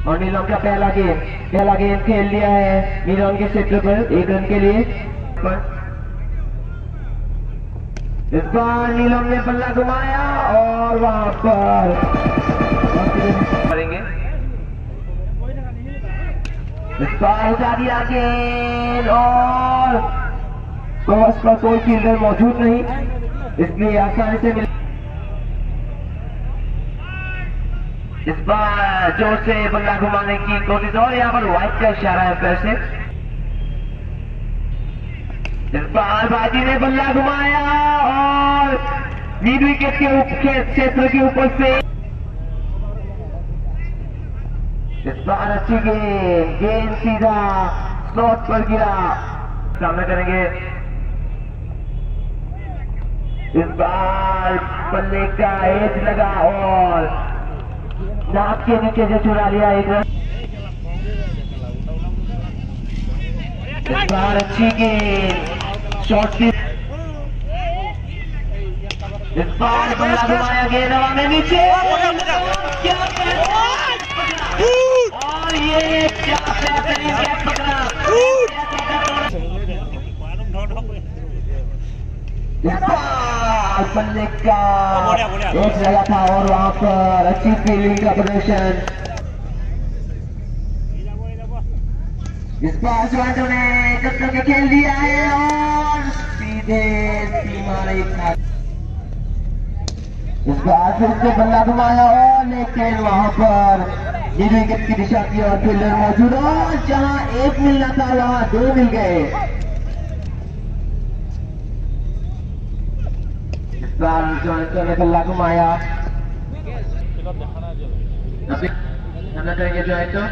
और नीलम का पहला गेंद खेल लिया है नीलम के क्षेत्र पर 1 रन के लिए। इस बार नीलम ने बल्ला घुमाया और वहां पर करेंगे। इस बार उठा दिया गेंद और कवर्स पर कोई फील्डर मौजूद नहीं, इसलिए आसानी से मिल। इस बार जोर से बल्ला घुमाने की कोशिश और यहाँ पर वाइड का इशारा है पैर से। इस बार बाजी ने बल्ला घुमाया और मीड विकेट के क्षेत्र के ऊपर से इस बार अच्छी गेंद सीधा स्लॉट पर गिरा। सामना करेंगे। इस बार बल्ले का एज लगा और नाक के नीचे से चुरा लिया 1 रन। इस बार अच्छी गेंद शॉर्ट पिच। इस बार बल्ला घुमाया गेंद हवा में नीचे और ये क्या बेहतरीन कैच पकड़ा। बल्ले का एक लगा था और वहां पर अच्छी फील्डिंग का प्रदर्शन। इस बार जुआंटो ने कत्ल के खेल दिया है और सीधे सीमा रेखा। इस बार फिर से बल्ला घुमाया और लेकिन वहां पर मीड विकेट की दिशा की और फील्डर मौजूद और जहां 1 मिलना था वहां 2 मिल गए। इस बार जुआंटो ने बल्ला घुमाया। सामना करेंगे जुआंटो।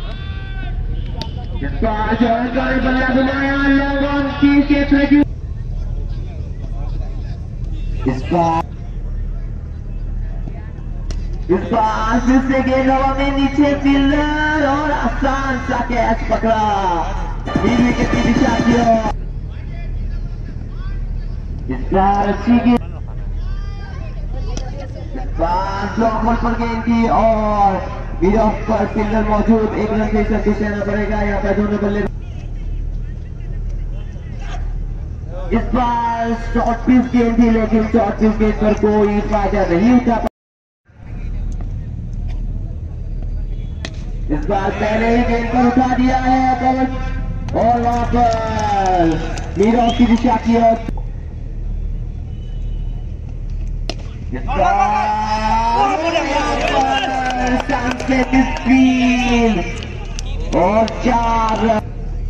इस बार जुआंटो ने बल्ला घुमाया लॉन्ग ऑन की क्षेत्र की। इस बार फिर से गेंद हवा में नीचे फील्डर और आसान सा कैच पकड़ा मीड विकेट की दिशा की ओर। इस बार अच्छी गेंद ब्लॉक बॉल पर गेंद की और मिड ऑफ पर फील्डर मौजूद 1 रन से संतुष्ट रहना पड़ेगा यहाँ पर दोनों बल्ले। इस बार शॉर्ट पिच गेंद थी लेकिन शॉर्ट पिच गेंद पर कोई फायदा नहीं उठा। इस बार पहले ही गेंद पर उठा दिया है कवच और वहां पर मीड ऑफ की दिशा की ओर। और 4 रन।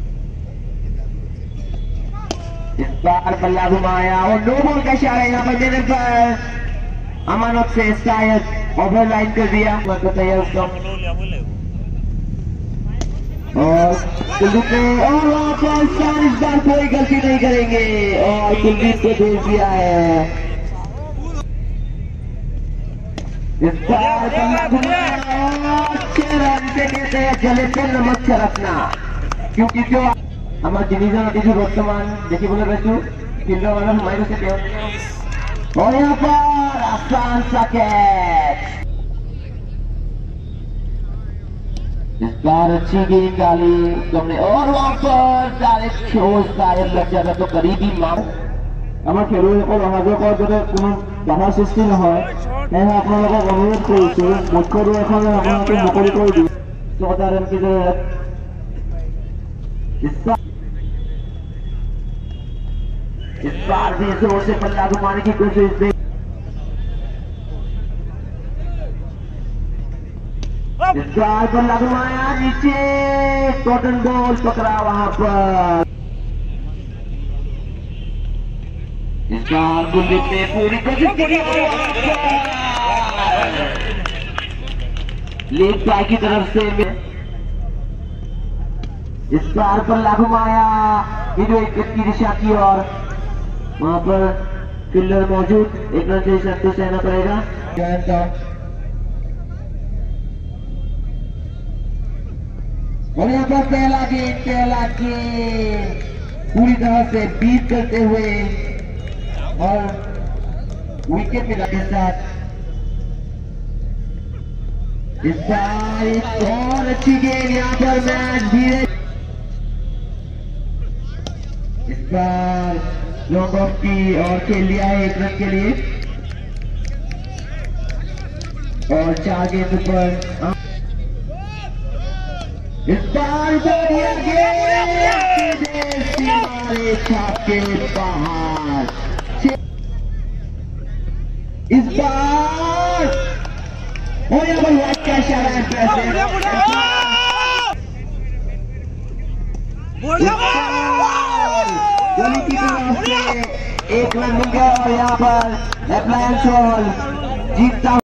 इस बार बल्ला घुमाया और नो बॉल का इशारा यहाँ पर देने पर अमानत से शायद ओवर लाइन कर दिया। तैयार उसका और कुलदीप ने और वहां पर इस बार कोई गलती नहीं करेंगे और कुलदीप को भेज दिया है। इस बार 6 रन से कहते हैं जले पे नमक छिड़कना, क्योंकि जो हमारे डिवीजन কিছু বর্তমান দেখিবলৈ পাইছো ফিল্ডৰ মানে সোমাই গৈছে তেওঁ और यहाँ पर आसान सा कैच। इस बार अच्छी गेंद डाली तुमने और वहां पर डायरेक्ट शायद लग जाता तो करीबी मार। আমার খেলুৱৈসকল অহা যোৱা কৰাৰ যাতে কোনো বাধাৰ সৃষ্টি নহয় সেয়েহে আপোনালোকক অনুৰোধ কৰিছোঁ মুখ্য দুৱাৰখন আপোনালোকে মুকলি কৰি দিয়ক। 14 रन की जरूरत। इस बार भी जोर से बल्ला घुमाने की कोशिश थी। इस बार बल्ला घुमाया नीचे कॉटन बॉल पकड़ा वहां पर। इस बार कुलदीप ने पूरी कोशिश की लेग बाय की तरफ से। इस बार बल्ला घुमाया विकेट की दिशा की ओर। वहां पर फील्डर मौजूद 1 रन से संतुष्ट रहना पड़ेगा। और यहाँ पर पहला गेंद पूरी तरह से बीट करते हुए और विकेट मिलने के साथ इस बार एक और अच्छी गेंद, यहाँ पर मैच धीरे, इस बार लॉन्ग ऑफ की और खेल लिया है 1 रन के लिए और 4 गेंद पर। इस बार छक्के बाहर, इस बार और यहाँ पर वाइड का इशारा गली की तरफ से 1 रन मिल गया और यहाँ पर अप्लायंस जीतता